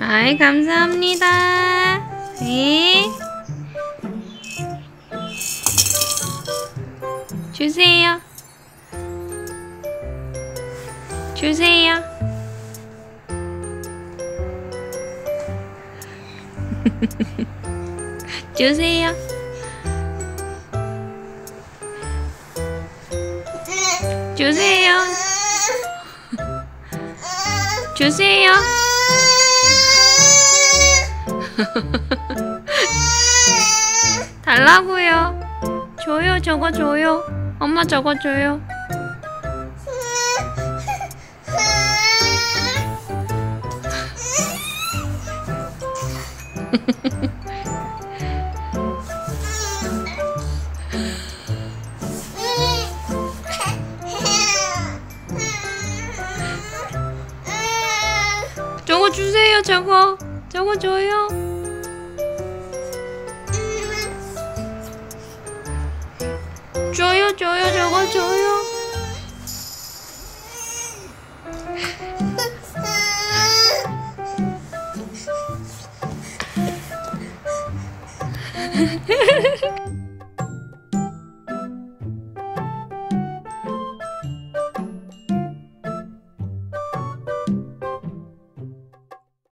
아이, 감사합니다. 네. 주세요. 주세요. 주세요. 주세요. 주세요. 달라고요. 줘요, 저거 줘요. 엄마 저거 줘요. 저거 주세요, 저거. 저거 줘요. 줘요, 줘요, 저거 줘요.